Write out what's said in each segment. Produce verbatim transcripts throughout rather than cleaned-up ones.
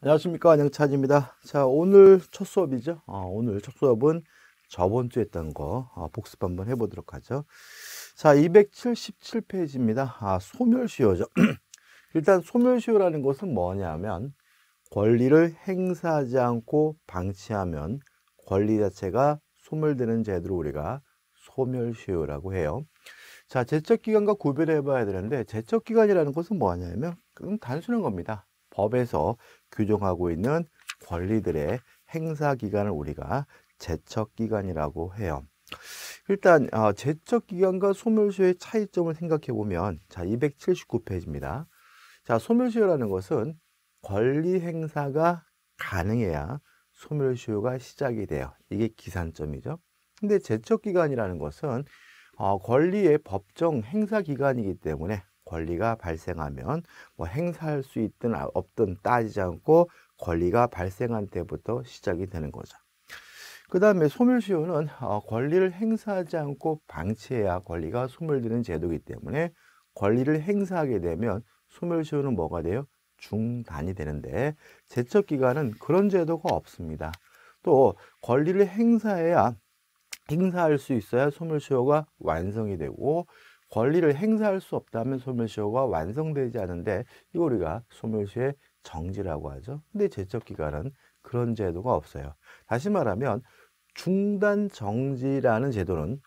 안녕하십니까, 안영찬입니다. 자, 오늘 첫 수업이죠. 어, 오늘 첫 수업은 저번 주에 했던 거 어, 복습 한번 해보도록 하죠. 자, 이백칠십칠 페이지입니다. 아, 소멸시효죠. 일단 소멸시효라는 것은 뭐냐면 권리를 행사하지 않고 방치하면 권리 자체가 소멸되는 제도를 우리가 소멸시효라고 해요. 자, 제척기간과 구별해 봐야 되는데, 제척기간이라는 것은 뭐냐면 그건 단순한 겁니다. 법에서 규정하고 있는 권리들의 행사 기간을 우리가 제척기간이라고 해요. 일단 어, 제척기간과 소멸시효의 차이점을 생각해 보면, 자, 이백칠십구 페이지입니다. 자, 소멸시효라는 것은 권리 행사가 가능해야 소멸시효가 시작이 돼요. 이게 기산점이죠. 근데 제척기간이라는 것은 어, 권리의 법정 행사 기간이기 때문에 권리가 발생하면 뭐 행사할 수 있든 없든 따지지 않고 권리가 발생한 때부터 시작이 되는 거죠. 그 다음에 소멸시효는 어, 권리를 행사하지 않고 방치해야 권리가 소멸되는 제도이기 때문에 권리를 행사하게 되면 소멸시효는 뭐가 돼요? 중단이 되는데, 제척기간은 그런 제도가 없습니다. 또 권리를 행사해야 행사할 수 있어야 소멸시효가 완성이 되고, 권리를 행사할 수 없다면 소멸시효가 완성되지 않은데 이거 우리가 소멸시효의 정지라고 하죠. 근데 제척기간은 그런 제도가 없어요. 다시 말하면 중단 정지라는 제도는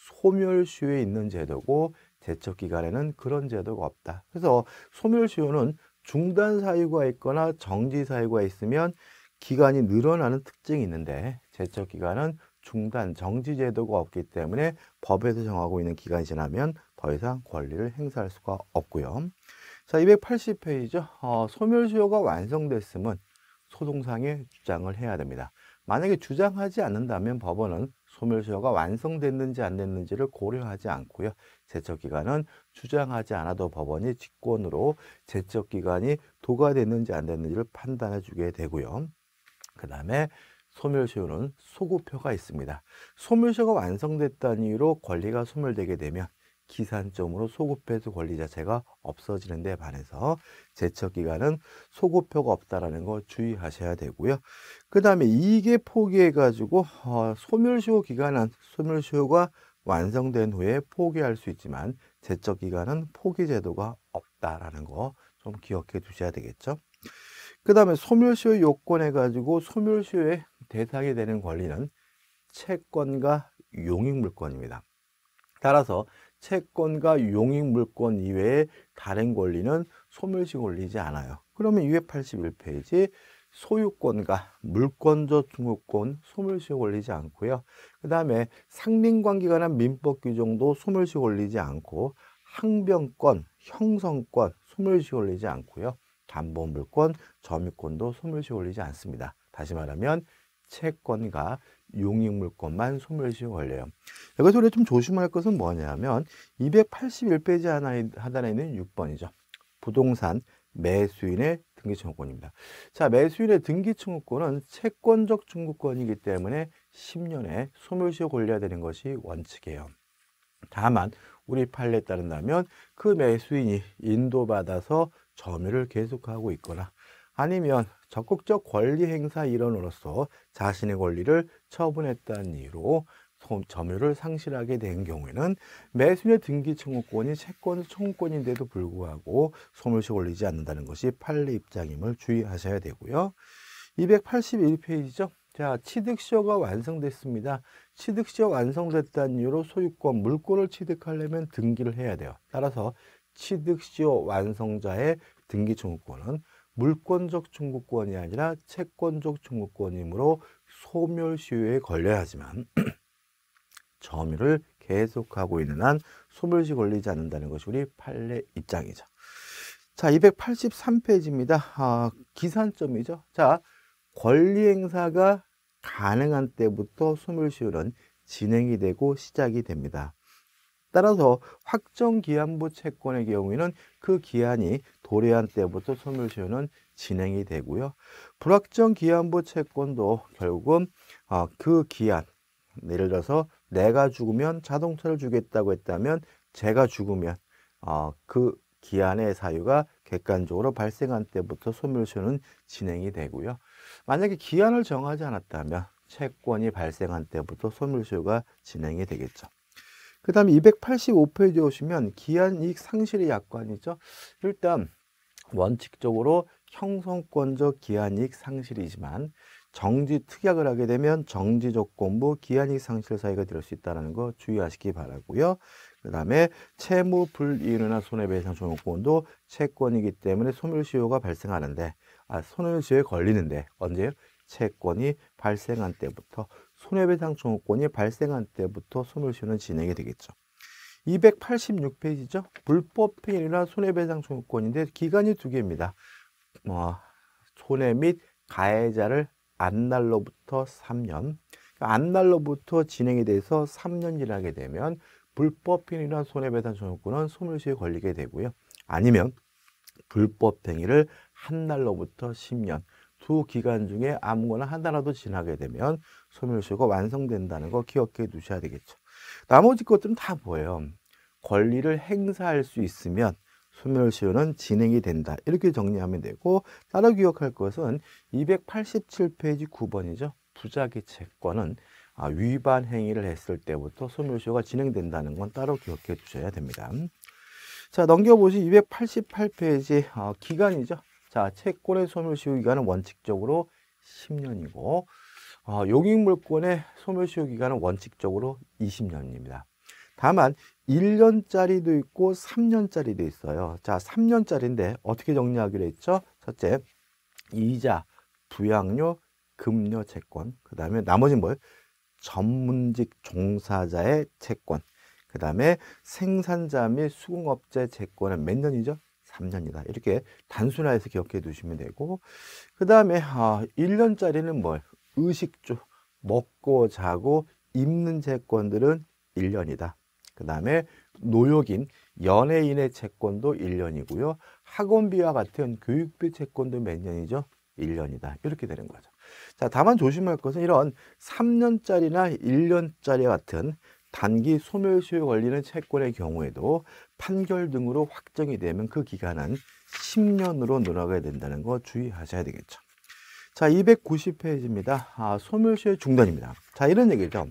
소멸시효에 있는 제도고 제척기간에는 그런 제도가 없다. 그래서 소멸시효는 중단 사유가 있거나 정지 사유가 있으면 기간이 늘어나는 특징이 있는데, 제척기간은 중단, 정지 제도가 없기 때문에 법에서 정하고 있는 기간이 지나면 더 이상 권리를 행사할 수가 없고요. 자, 이백팔십 페이지죠. 어, 소멸시효가 완성됐으면 소송상에 주장을 해야 됩니다. 만약에 주장하지 않는다면 법원은 소멸시효가 완성됐는지 안 됐는지를 고려하지 않고요. 제척기간은 주장하지 않아도 법원이 직권으로 제척기간이 도과됐는지 안 됐는지를 판단해 주게 되고요. 그 다음에 소멸시효는 소급표가 있습니다. 소멸시효가 완성됐다는 이유로 권리가 소멸되게 되면 기산점으로 소급해서 권리 자체가 없어지는 데 반해서 제척기간은 소급표가 없다는 거 주의하셔야 되고요. 그 다음에 이게 포기해가지고 어, 소멸시효 기간은 소멸시효가 완성된 후에 포기할 수 있지만 제척기간은 포기제도가 없다라는 거 좀 기억해 두셔야 되겠죠. 그 다음에 소멸시효 요건해 가지고 소멸시효의 대상이 되는 권리는 채권과 용익물권입니다. 따라서 채권과 용익물권 이외에 다른 권리는 소멸시 권리지 않아요. 그러면 이백팔십일 페이지 소유권과 물권적 증후권 소멸시 권리지 않고요. 그 다음에 상린관계에 관한 민법 규정도 소멸시 권리지 않고, 항변권, 형성권 소멸시 권리지 않고요. 담보물권, 점유권도 소멸시 권리지 않습니다. 다시 말하면 채권과 용익물권만 소멸시 걸려요. 여기서 우리가 좀 조심할 것은 뭐냐면 이백팔십일 페이지 하단에 있는 육 번이죠. 부동산 매수인의 등기청구권입니다. 자, 매수인의 등기청구권은 채권적 청구권이기 때문에 십 년에 소멸시효 걸려야 되는 것이 원칙이에요. 다만 우리 판례에 따른다면 그 매수인이 인도받아서 점유를 계속하고 있거나 아니면 적극적 권리 행사 일원으로서 자신의 권리를 처분했다는 이유로 점유를 상실하게 된 경우에는 매수인의 등기 청구권이 채권 청구권인데도 불구하고 소멸시 걸리지 않는다는 것이 판례 입장임을 주의하셔야 되고요. 이백팔십일 페이지죠. 자, 취득시효가 완성됐습니다. 취득시효 완성됐다는 이유로 소유권, 물권을 취득하려면 등기를 해야 돼요. 따라서 취득시효 완성자의 등기 청구권은 물권적 청구권이 아니라 채권적 청구권이므로 소멸시효에 걸려야 하지만 점유를 계속하고 있는 한 소멸시 걸리지 않는다는 것이 우리 판례 입장이죠. 자, 이백팔십삼 페이지입니다. 아, 기산점이죠. 자, 권리 행사가 가능한 때부터 소멸시효는 진행이 되고 시작이 됩니다. 따라서 확정기한부 채권의 경우에는 그 기한이 도래한 때부터 소멸시효는 진행이 되고요. 불확정기한부 채권도 결국은 어, 그 기한, 예를 들어서 내가 죽으면 자동차를 주겠다고 했다면 제가 죽으면 어, 그 기한의 사유가 객관적으로 발생한 때부터 소멸시효는 진행이 되고요. 만약에 기한을 정하지 않았다면 채권이 발생한 때부터 소멸시효가 진행이 되겠죠. 그 다음에 이백팔십오 페이지에 오시면 기한이익 상실의 약관이죠. 일단 원칙적으로 형성권적 기한이익 상실이지만 정지 특약을 하게 되면 정지 조건부 기한이익 상실 사유가 될 수 있다는 거 주의하시기 바라고요. 그 다음에 채무 불이윤이나 손해배상 청구권도 채권이기 때문에 소멸시효가 발생하는데 아, 소멸시효에 걸리는데 언제요? 채권이 발생한 때부터 손해배상 청구권이 발생한 때부터 소멸시효는 진행이 되겠죠. 이백팔십육 페이지죠. 불법 폐인이나 손해배상 청구권인데 기간이 두 개입니다. 어, 손해 및 가해자를 안 날로부터 삼 년, 안 날로부터 진행이 돼서 삼 년 지나게 되면 불법 폐인이나 손해배상 청구권은 소멸시효에 걸리게 되고요. 아니면 불법 행위를 한 날로부터 십 년, 두 기간 중에 아무거나 하나라도 지나게 되면 소멸시효가 완성된다는 거 기억해 두셔야 되겠죠. 나머지 것들은 다 뭐예요? 권리를 행사할 수 있으면 소멸시효는 진행이 된다. 이렇게 정리하면 되고 따로 기억할 것은 이백팔십칠 페이지 구 번이죠. 부작위 채권은 위반 행위를 했을 때부터 소멸시효가 진행된다는 건 따로 기억해 두셔야 됩니다. 자, 넘겨보시 이백팔십팔 페이지 어, 기간이죠. 자, 채권의 소멸시효 기간은 원칙적으로 십 년이고 어, 용익물권의 소멸시효 기간은 원칙적으로 이십 년입니다. 다만 일 년짜리도 있고 삼 년짜리도 있어요. 자, 삼 년짜리인데 어떻게 정리하기로 했죠? 첫째, 이자, 부양료, 급료 채권. 그 다음에 나머지는 뭐예요? 전문직 종사자의 채권. 그 다음에 생산자 및 수공업체 채권은 몇 년이죠? 삼 년이다. 이렇게 단순화해서 기억해 두시면 되고 그 다음에 어, 일 년짜리는 뭘? 의식주, 먹고 자고 입는 채권들은 일 년이다. 그 다음에 노역인, 연예인의 채권도 일 년이고요. 학원비와 같은 교육비 채권도 몇 년이죠? 일 년이다. 이렇게 되는 거죠. 자, 다만 조심할 것은 이런 삼 년짜리나 일 년짜리 같은 단기 소멸시효에 걸리는 채권의 경우에도 판결 등으로 확정이 되면 그 기간은 십 년으로 늘어가게 된다는 거 주의하셔야 되겠죠. 자, 이백구십 페이지입니다. 아, 소멸시효 중단입니다. 자, 이런 얘기죠.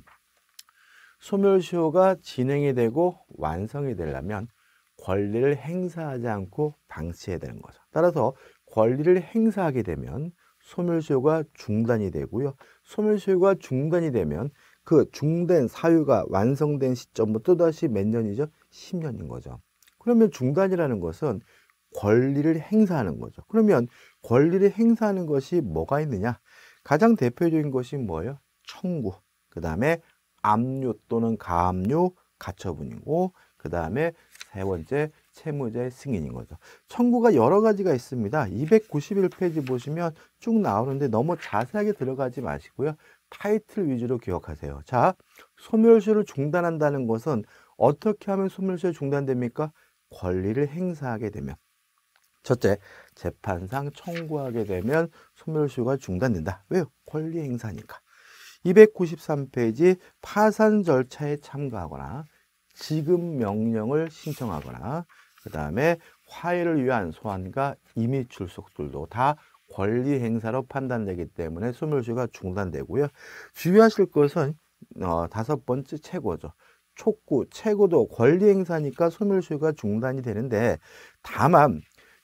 소멸시효가 진행이 되고 완성이 되려면 권리를 행사하지 않고 방치해야 되는 거죠. 따라서 권리를 행사하게 되면 소멸시효가 중단이 되고요. 소멸시효가 중단이 되면 그 중단 사유가 완성된 시점부터 다시 몇 년이죠? 십 년인 거죠. 그러면 중단이라는 것은 권리를 행사하는 거죠. 그러면 권리를 행사하는 것이 뭐가 있느냐? 가장 대표적인 것이 뭐예요? 청구, 그 다음에 압류 또는 가압류 가처분이고 그 다음에 세 번째 채무자의 승인인 거죠. 청구가 여러 가지가 있습니다. 이백구십일 페이지 보시면 쭉 나오는데 너무 자세하게 들어가지 마시고요. 타이틀 위주로 기억하세요. 자, 소멸시효를 중단한다는 것은 어떻게 하면 소멸시효 중단됩니까? 권리를 행사하게 되면. 첫째, 재판상 청구하게 되면 소멸시효가 중단된다. 왜요? 권리 행사니까. 이백구십삼 페이지 파산 절차에 참가하거나 지급 명령을 신청하거나 그 다음에 화해를 위한 소환과 임의 출석들도 다 권리 행사로 판단되기 때문에 소멸시효가 중단되고요. 주의하실 것은 어, 다섯 번째 최고죠. 촉구, 최고도 권리 행사니까 소멸시효가 중단이 되는데 다만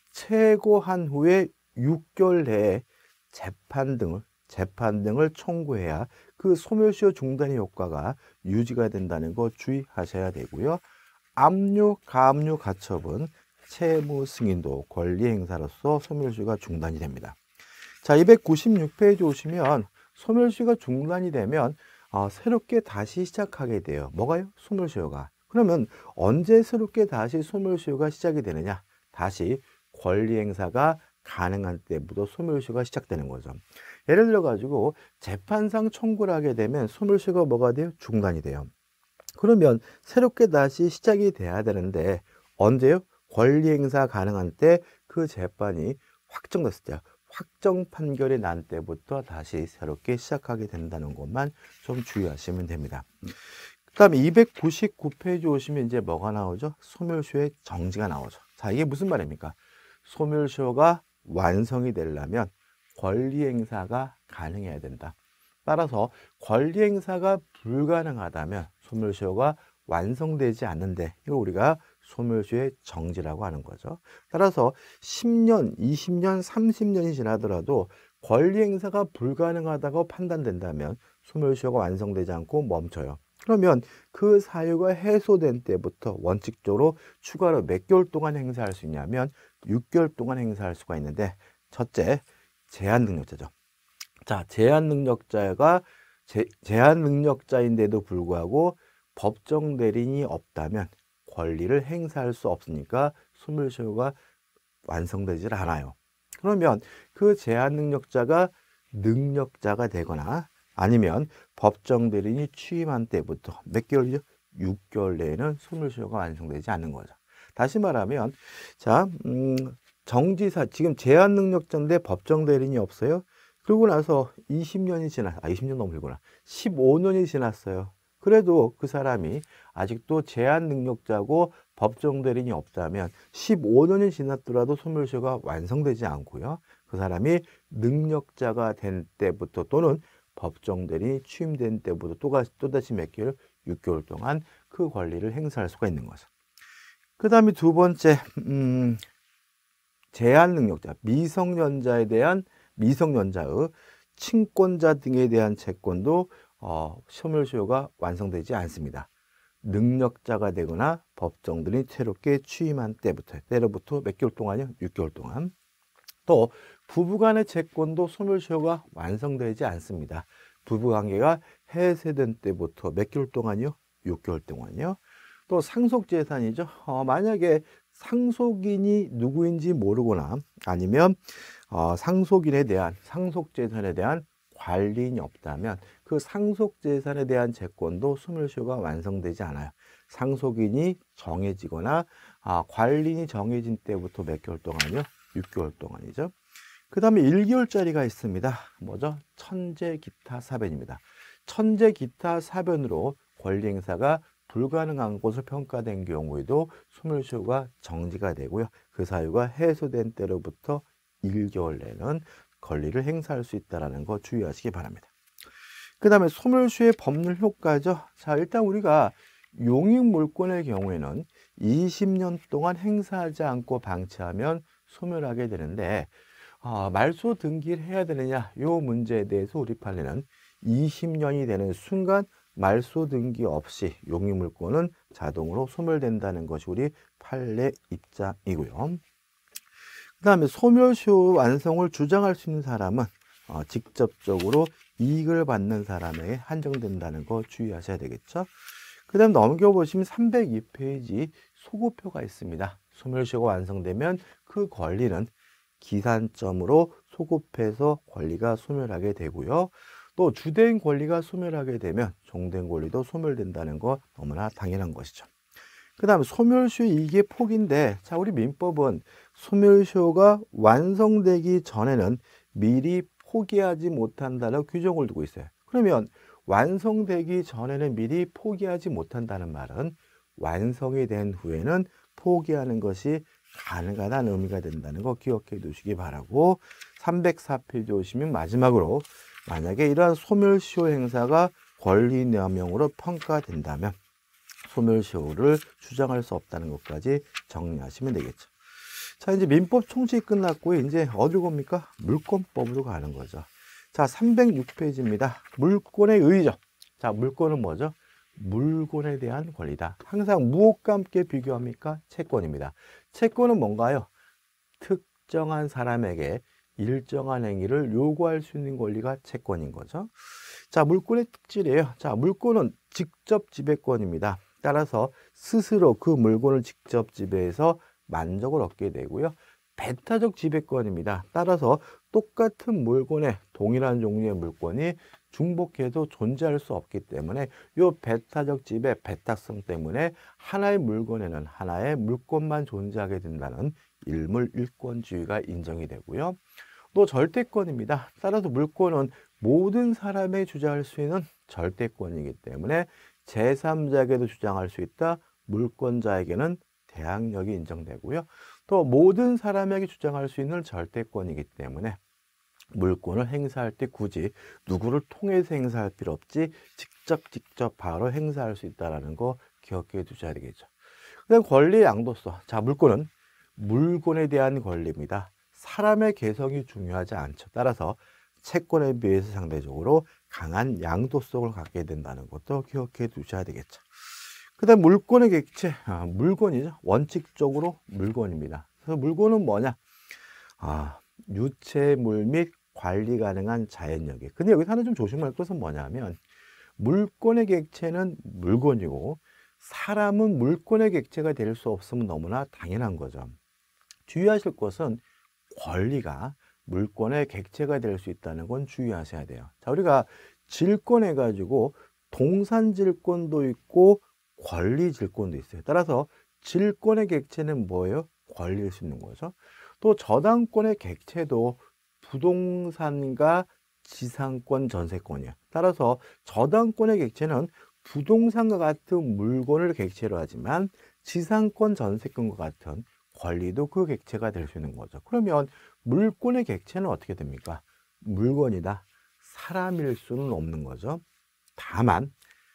최고한 후에 육 개월 내에 재판 등을 재판 등을 청구해야 그 소멸시효 중단의 효과가 유지가 된다는 거 주의하셔야 되고요. 압류, 가압류 가처분, 채무 승인도 권리 행사로서 소멸시효가 중단이 됩니다. 자, 이백구십육 페이지 오시면 소멸시효가 중단이 되면 어, 새롭게 다시 시작하게 돼요. 뭐가요? 소멸시효가. 그러면 언제 새롭게 다시 소멸시효가 시작이 되느냐? 다시 권리 행사가 가능한 때부터 소멸시효가 시작되는 거죠. 예를 들어 가지고 재판상 청구를 하게 되면 소멸시효가 뭐가 돼요? 중단이 돼요. 그러면 새롭게 다시 시작이 돼야 되는데 언제요? 권리 행사 가능한 때 그 재판이 확정됐을 때 확정 판결이 난 때부터 다시 새롭게 시작하게 된다는 것만 좀 주의하시면 됩니다. 그 다음에 이백구십구 페이지 오시면 이제 뭐가 나오죠? 소멸시효의 정지가 나오죠. 자, 이게 무슨 말입니까? 소멸시효가 완성이 되려면 권리 행사가 가능해야 된다. 따라서 권리 행사가 불가능하다면 소멸시효가 완성되지 않는데 이걸 우리가 소멸시효의 정지라고 하는 거죠. 따라서 십 년, 이십 년, 삼십 년이 지나더라도 권리 행사가 불가능하다고 판단된다면 소멸시효가 완성되지 않고 멈춰요. 그러면 그 사유가 해소된 때부터 원칙적으로 추가로 몇 개월 동안 행사할 수 있냐면 육 개월 동안 행사할 수가 있는데, 첫째, 제한 능력자죠. 자, 제한 능력자가 제, 제한 능력자인데도 불구하고 법정 대리인이 없다면 권리를 행사할 수 없으니까 소멸시효가 완성되질 않아요. 그러면 그 제한 능력자가 능력자가 되거나 아니면 법정 대리인이 취임한 때부터 몇 개월이죠? 육 개월 내에는 소멸시효가 완성되지 않는 거죠. 다시 말하면, 자, 음, 정지사, 지금 제한 능력자인데 법정 대리인이 없어요. 그러고 나서 이십 년이 지나, 아, 이십 년 너무 길구나. 십오 년이 지났어요. 그래도 그 사람이 아직도 제한 능력자고 법정 대리인이 없다면 십오 년이 지났더라도 소멸시효가 완성되지 않고요. 그 사람이 능력자가 된 때부터 또는 법정 대리인이 취임된 때부터 또다시, 또다시 몇 개월, 육 개월 동안 그 권리를 행사할 수가 있는 거죠. 그 다음에 두 번째, 음, 제한 능력자, 미성년자에 대한 미성년자의 친권자 등에 대한 채권도 어, 소멸시효가 완성되지 않습니다. 능력자가 되거나 법정들이 새롭게 취임한 때부터, 때로부터 몇 개월 동안이요? 육 개월 동안. 또 부부간의 채권도 소멸시효가 완성되지 않습니다. 부부관계가 해체된 때부터 몇 개월 동안이요? 육 개월 동안이요. 또 상속재산이죠. 어, 만약에 상속인이 누구인지 모르거나 아니면 어, 상속인에 대한 상속재산에 대한 관리인이 없다면 그 상속재산에 대한 채권도 소멸시효가 완성되지 않아요. 상속인이 정해지거나 아, 관리인이 정해진 때부터 몇 개월 동안이요? 육 개월 동안이죠. 그 다음에 일 개월짜리가 있습니다. 뭐죠? 천재 기타 사변입니다. 천재 기타 사변으로 권리 행사가 불가능한 것을 평가된 경우에도 소멸시효가 정지가 되고요. 그 사유가 해소된 때로부터 일 개월 내는 권리를 행사할 수 있다는 거 주의하시기 바랍니다. 그 다음에 소멸시효의 법률 효과죠. 자, 일단 우리가 용익물권의 경우에는 이십 년 동안 행사하지 않고 방치하면 소멸하게 되는데 어, 말소 등기를 해야 되느냐 이 문제에 대해서 우리 판례는 이십 년이 되는 순간 말소 등기 없이 용익물권은 자동으로 소멸된다는 것이 우리 판례 입장이고요. 그 다음에 소멸시효 완성을 주장할 수 있는 사람은 어, 직접적으로 이익을 받는 사람에게 한정된다는 거 주의하셔야 되겠죠. 그 다음 넘겨보시면 삼백이 페이지 소급표가 있습니다. 소멸시효가 완성되면 그 권리는 기산점으로 소급해서 권리가 소멸하게 되고요. 또 주된 권리가 소멸하게 되면 종된 권리도 소멸된다는 거 너무나 당연한 것이죠. 그 다음에 소멸시효 이익의 폭인데, 자, 우리 민법은 소멸시효가 완성되기 전에는 미리 포기하지 못한다는 규정을 두고 있어요. 그러면 완성되기 전에는 미리 포기하지 못한다는 말은 완성이 된 후에는 포기하는 것이 가능하다는 의미가 된다는 거 기억해 두시기 바라고, 삼백사 페이지 오시면 마지막으로 만약에 이러한 소멸시효 행사가 권리남용으로 평가된다면 소멸시효를 주장할 수 없다는 것까지 정리하시면 되겠죠. 자, 이제 민법 총칙이 끝났고 이제 어디로 갑니까? 물권법으로 가는 거죠. 자, 삼백육 페이지입니다. 물권의 의의죠. 자, 물권은 뭐죠? 물건에 대한 권리다. 항상 무엇과 함께 비교합니까? 채권입니다. 채권은 뭔가요? 특정한 사람에게 일정한 행위를 요구할 수 있는 권리가 채권인 거죠. 자, 물권의 특질이에요. 자, 물권은 직접 지배권입니다. 따라서 스스로 그 물건을 직접 지배해서 만족을 얻게 되고요. 배타적 지배권입니다. 따라서 똑같은 물건에 동일한 종류의 물건이 중복해도 존재할 수 없기 때문에 이 배타적 지배, 배타성 때문에 하나의 물건에는 하나의 물건만 존재하게 된다는 일물일권주의가 인정이 되고요. 또 절대권입니다. 따라서 물권은 모든 사람이 주장할 수 있는 절대권이기 때문에 제삼자에게도 주장할 수 있다. 물권자에게는 대항력이 인정되고요. 또 모든 사람에게 주장할 수 있는 절대권이기 때문에 물권을 행사할 때 굳이 누구를 통해서 행사할 필요 없지 직접 직접 바로 행사할 수 있다는 거 기억해 두셔야 되겠죠. 그다음 권리의 양도성. 자, 물권은 물건에 대한 권리입니다. 사람의 개성이 중요하지 않죠. 따라서 채권에 비해서 상대적으로 강한 양도성을 갖게 된다는 것도 기억해 두셔야 되겠죠. 그 다음 물권의 객체, 아, 물건이죠. 원칙적으로 물건입니다. 그래서 물건은 뭐냐? 아, 유체물 및 관리 가능한 자연력이. 근데 여기서 하나 좀 조심할 것은 뭐냐면 물권의 객체는 물건이고 사람은 물권의 객체가 될 수 없으면 너무나 당연한 거죠. 주의하실 것은 권리가 물권의 객체가 될 수 있다는 건 주의하셔야 돼요. 자, 우리가 질권해 가지고 동산질권도 있고 권리질권도 있어요. 따라서 질권의 객체는 뭐예요? 권리일 수 있는 거죠. 또 저당권의 객체도 부동산과 지상권, 전세권이에요. 따라서 저당권의 객체는 부동산과 같은 물건을 객체로 하지만 지상권, 전세권과 같은 권리도 그 객체가 될 수 있는 거죠. 그러면 물권의 객체는 어떻게 됩니까? 물건이다. 사람일 수는 없는 거죠. 다만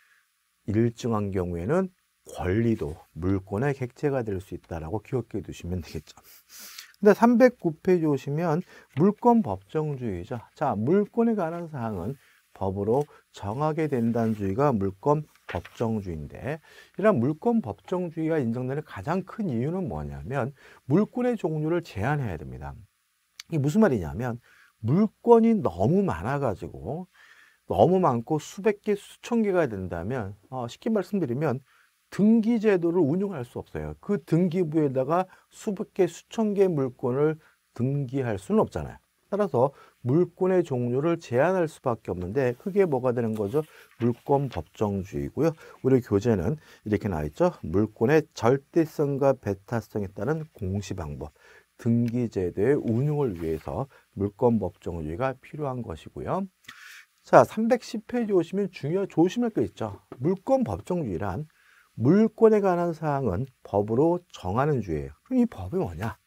일정한 경우에는 권리도 물권의 객체가 될 수 있다라고 기억해 두시면 되겠죠. 근데 삼백구 페이지 오시면 물권 법정주의죠. 자, 물권에 관한 사항은 법으로 정하게 된다는 주의가 물권 법정주의인데, 이런 물권 법정주의가 인정되는 가장 큰 이유는 뭐냐면 물권의 종류를 제한해야 됩니다. 이게 무슨 말이냐면 물권이 너무 많아가지고 너무 많고 수백 개, 수천 개가 된다면 어, 쉽게 말씀드리면 등기 제도를 운용할 수 없어요. 그 등기부에다가 수백 개, 수천 개의 물권을 등기할 수는 없잖아요. 따라서 물권의 종류를 제한할 수밖에 없는데 그게 뭐가 되는 거죠? 물권 법정주의고요. 우리 교재는 이렇게 나와 있죠. 물권의 절대성과 배타성에 따른 공시 방법, 등기 제도의 운용을 위해서 물권 법정주의가 필요한 것이고요. 자, 삼백십 페이지 오시면 중요 조심할 게 있죠. 물권 법정주의란 물권에 관한 사항은 법으로 정하는 주예요. 그럼 이 법이 뭐냐?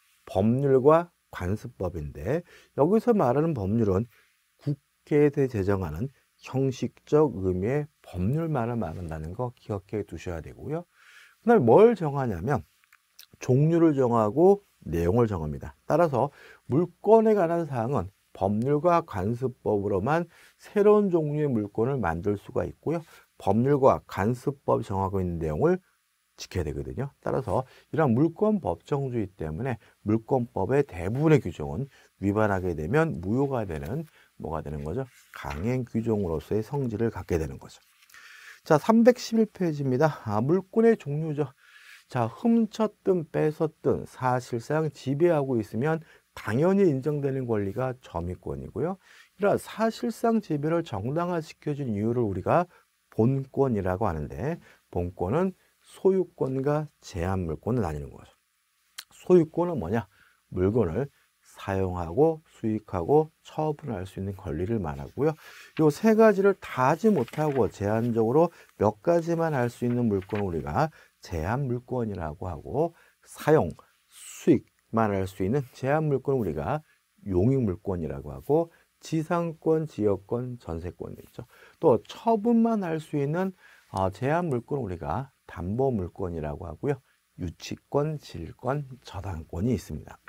법률과 관습법인데 여기서 말하는 법률은 국회에서 제정하는 형식적 의미의 법률만을 말한다는 거 기억해 두셔야 되고요. 그다음에 뭘 정하냐면 종류를 정하고 내용을 정합니다. 따라서 물권에 관한 사항은 법률과 관습법으로만 새로운 종류의 물권을 만들 수가 있고요. 법률과 관습법 정하고 있는 내용을 지켜야 되거든요. 따라서 이런 물권 법정주의 때문에 물권법의 대부분의 규정은 위반하게 되면 무효가 되는 뭐가 되는 거죠? 강행 규정으로서의 성질을 갖게 되는 거죠. 자, 삼백십일 페이지입니다. 아, 물권의 종류죠. 자, 훔쳤든 뺏었든 사실상 지배하고 있으면 당연히 인정되는 권리가 점유권이고요. 이런 사실상 지배를 정당화시켜준 이유를 우리가 본권이라고 하는데, 본권은 소유권과 제한 물권을 나뉘는 거죠. 소유권은 뭐냐? 물건을 사용하고 수익하고 처분할 수 있는 권리를 말하고요. 이 세 가지를 다 하지 못하고 제한적으로 몇 가지만 할 수 있는 물건을 우리가 제한 물권이라고 하고, 사용, 수익만 할 수 있는 제한 물권을 우리가 용익 물권이라고 하고, 지상권, 지역권, 전세권이 있죠. 또 처분만 할 수 있는 어, 제한 물권을 우리가 담보 물권이라고 하고요. 유치권, 질권, 저당권이 있습니다.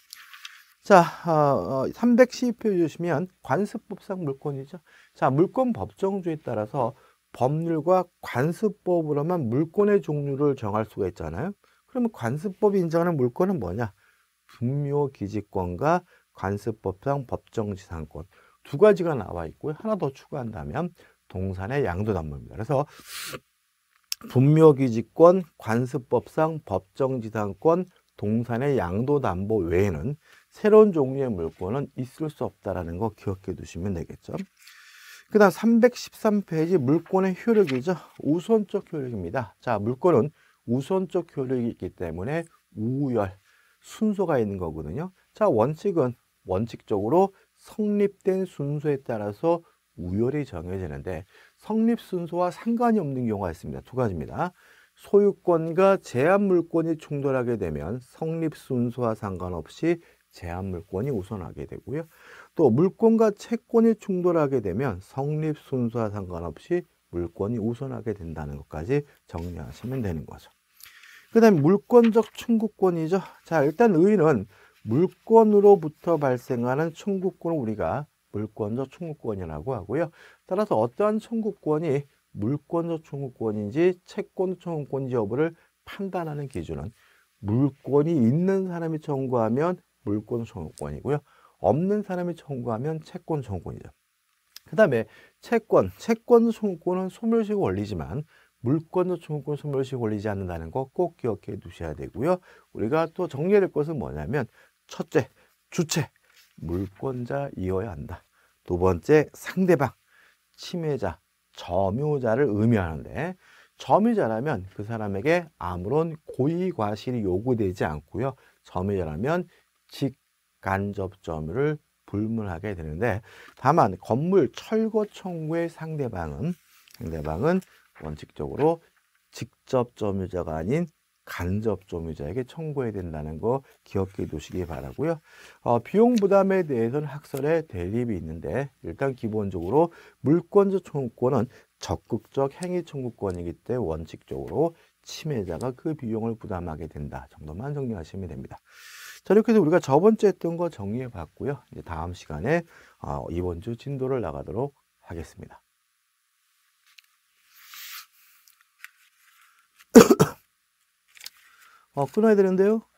자, 어, 삼백십이 페이지 주시면 관습법상 물권이죠. 자, 물권 법정주의에 따라서 법률과 관습법으로만 물권의 종류를 정할 수가 있잖아요. 그러면 관습법이 인정하는 물권은 뭐냐? 분묘기지권과 관습법상 법정지상권 두 가지가 나와 있고요. 하나 더 추가한다면 동산의 양도담보입니다. 그래서 분묘기지권, 관습법상 법정지상권, 동산의 양도담보 외에는 새로운 종류의 물권은 있을 수 없다는 거 기억해 두시면 되겠죠. 그 다음 삼백십삼 페이지 물권의 효력이죠. 우선적 효력입니다. 자, 물권은 우선적 효력이 있기 때문에 우열, 순서가 있는 거거든요. 자, 원칙은 원칙적으로 성립된 순서에 따라서 우열이 정해지는데 성립 순서와 상관이 없는 경우가 있습니다. 두 가지입니다. 소유권과 제한 물권이 충돌하게 되면 성립 순서와 상관없이 제한 물권이 우선하게 되고요. 또 물권과 채권이 충돌하게 되면 성립 순서와 상관없이 물권이 우선하게 된다는 것까지 정리하시면 되는 거죠. 그 다음에 물권적 청구권이죠. 자, 일단 의의는 물권으로부터 발생하는 청구권을 우리가 물권적 청구권이라고 하고요. 따라서 어떠한 청구권이 물권적 청구권인지 채권 청구권인지 여부를 판단하는 기준은 물권이 있는 사람이 청구하면 물권 청구권이고요. 없는 사람이 청구하면 채권 청구권이죠. 그 다음에 채권, 채권 청구권은 소멸시효 원리지만 물권적 청구권 소멸시효 원리지 않는다는 거 꼭 기억해 두셔야 되고요. 우리가 또 정리해야 될 것은 뭐냐면 첫째, 주체, 물권자이어야 한다. 두 번째, 상대방, 침해자, 점유자를 의미하는데 점유자라면 그 사람에게 아무런 고의 과실이 요구되지 않고요. 점유자라면 직간접 점유를 불문하게 되는데 다만 건물 철거 청구의 상대방은 상대방은 원칙적으로 직접 점유자가 아닌 간접 점유자에게 청구해야 된다는 거 기억해 두시기 바라고요. 어, 비용 부담에 대해서는 학설에 대립이 있는데 일단 기본적으로 물권적 청구권은 적극적 행위 청구권이기 때문에 원칙적으로 침해자가 그 비용을 부담하게 된다 정도만 정리하시면 됩니다. 자, 이렇게 해서 우리가 저번주에 했던 거 정리해 봤고요. 이제 다음 시간에 어, 이번 주 진도를 나가도록 하겠습니다. 어, 끊어야 되는데요.